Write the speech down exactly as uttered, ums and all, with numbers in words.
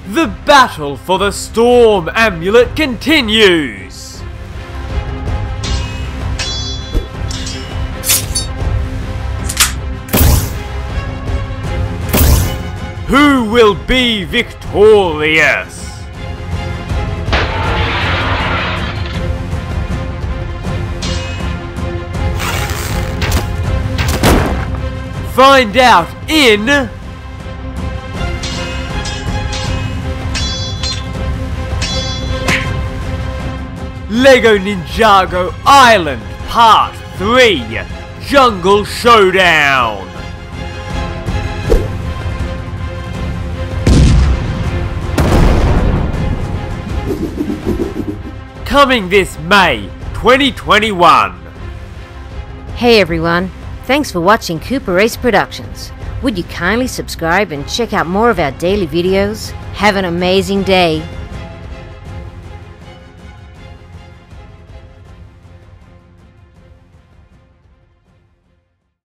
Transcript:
The battle for the Storm Amulet continues! Who will be victorious? Find out in Lego Ninjago Island Part three Jungle Showdown. Coming this May twenty twenty-one. Hey everyone, thanks for watching CooperAce Productions. Would you kindly subscribe and check out more of our daily videos? Have an amazing day.